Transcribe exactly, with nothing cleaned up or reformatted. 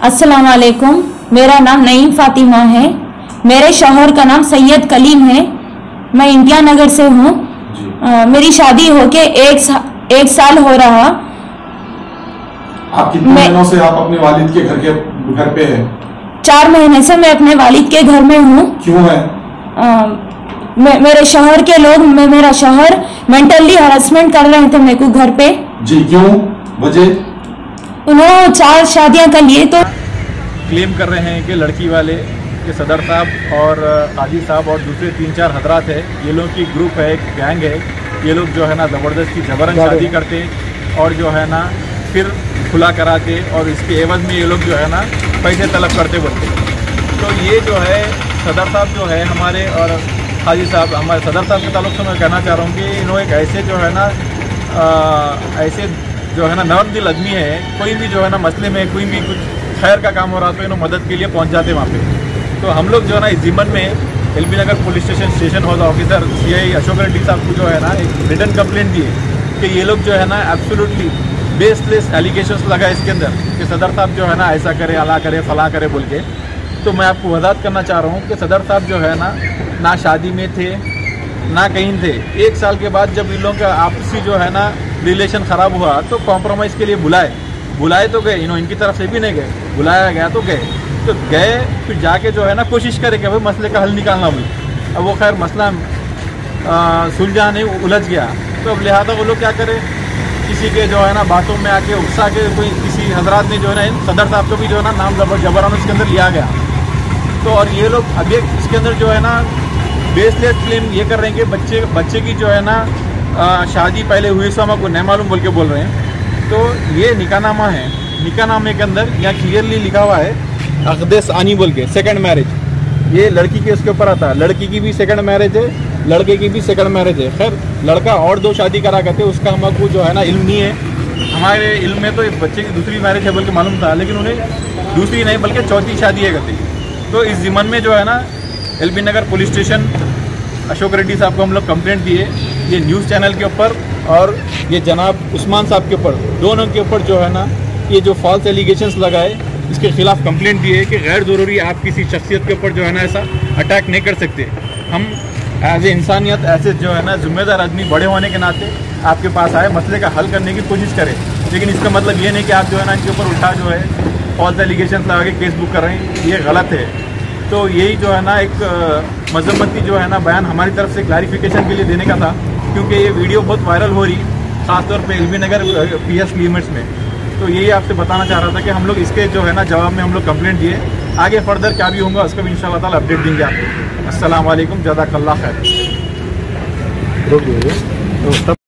अस्सलाम वालेकुम। मेरा नाम नईम फातिमा है। मेरे शौहर का नाम सैयद कलीम है। मैं इंडिया नगर से हूँ। मेरी शादी होके एक सा, एक साल हो रहा। आप कितने महीनों से आप अपने वालिद के घर के घर पे हैं? चार महीने से मैं अपने वालिद के घर में हूँ। क्यों है? आ, मे, मेरे शौहर के लोग मे, मेरा शौहर मेंटली हरासमेंट कर रहे थे मेरे को घर पे। जी क्यों? वजह? उन्होंने चार शादियां कर लिए। तो क्लेम कर रहे हैं कि लड़की वाले के सदर साहब और काजी साहब और दूसरे तीन चार हजरात है, ये लोग की ग्रुप है, एक गैंग है। ये लोग जो है ना ज़बरदस्ती जबरन शादी करते और जो है ना फिर खुला कराते और इसके एवज में ये लोग जो है ना पैसे तलब करते बोलते। तो ये जो है सदर साहब जो है हमारे और काजी साहब, हमारे सदर साहब के ताल्लुक से मैं कहना चाह रहा हूँ कि इन्होंने एक ऐसे जो है ना आ, ऐसे जो है ना नरम दिल आदमी है। कोई भी जो है ना मसले में कोई भी कुछ खैर का काम हो रहा तो इन्होंने मदद के लिए पहुंच जाते वहाँ पे। तो हम लोग जो है ना इस ज़िम्मन में LB Nagar police station station house officer CI Ashok Reddy साहब को जो है ना एक रिटर्न कंप्लेंट दी है कि ये लोग जो है ना एब्सोल्युटली बेसलेस एलिगेशंस लगा इसके अंदर कि सदर साहब जो है ना ऐसा करे, अला करे, फला करे बोल के। तो मैं आपको वजाहत करना चाह रहा हूँ कि सदर साहब जो है ना ना शादी में थे ना कहीं थे। एक साल के बाद जब इन लोगों का आपसी जो है ना रिलेशन ख़राब हुआ तो कॉम्प्रोमाइज़ के लिए बुलाए बुलाए तो गए, इन्होंने इनकी तरफ से भी नहीं गए, बुलाया गया तो गए। तो गए फिर जाके जो है ना कोशिश करे कि भाई मसले का हल निकालना हुई। अब वो खैर मसला सुलझा नहीं, उलझ गया। तो अब लिहाजा वो लोग क्या करें, किसी के जो है ना बातों में आके उकसा के कोई किसी हजरात ने जो है ना सदर साहब को भी जो है ना नाम जबर जबरान उसके अंदर लिया गया। तो और ये लोग अभी इसके अंदर जो है ना बेसलेस क्लेम ये कर रहे हैं कि बच्चे बच्चे की जो है ना आ, शादी पहले हुई सो हमको नहीं मालूम बोल के बोल रहे हैं। तो ये निकाहनामा है, निकाहनामे के अंदर यहाँ क्लियरली लिखा हुआ है अक़देस आनी बोल के सेकंड मैरिज। ये लड़की के उसके ऊपर आता है, लड़की की भी सेकंड मैरिज है, लड़के की भी सेकंड मैरिज है। खैर लड़का और दो शादी करा करते उसका हमको जो है ना इल्म नहीं है। हमारे इल्म में तो बच्चे की दूसरी मैरिज है बोल के मालूम था, लेकिन उन्हें दूसरी नहीं बल्कि चौथी शादी है करते। तो इस ज़िम्मन में जो है ना एलबी नगर पुलिस स्टेशन अशोक रेड्डी साहब को हम लोग कंप्लेंट दिए, ये न्यूज़ चैनल के ऊपर और ये जनाब उस्मान साहब के ऊपर, दोनों के ऊपर जो है ना ये जो फॉल्स एलिगेशंस लगाए इसके खिलाफ कंप्लेंट दी है कि गैर ज़रूरी आप किसी शख्सियत के ऊपर जो है ना ऐसा अटैक नहीं कर सकते। हम एज ए इंसानियत ऐसे जो है ना जिम्मेदार आदमी बड़े होने के नाते आपके पास आए, मसले का हल करने की कोशिश करें। लेकिन इसका मतलब ये नहीं कि आप जो है ना इनके ऊपर उल्टा जो है फॉल्स एलिगेशंस लगा के केस बुक कर रहे हैं, ये गलत है। तो यही जो है ना एक मजम्मती जो है ना बयान हमारी तरफ से क्लैरिफिकेशन के लिए देने का था, क्योंकि ये वीडियो बहुत वायरल हो रही ख़ासतौर पे LB Nagar P S limits में। तो यही आपसे बताना चाह रहा था कि हम लोग इसके जो है ना जवाब में हम लोग कंप्लेंट दिए। आगे फर्दर क्या भी होगा उसका भी इंशाल्लाह ताला अपडेट देंगे आपको। अस्सलाम वालेकुम, जज़ाकल्लाह खैर।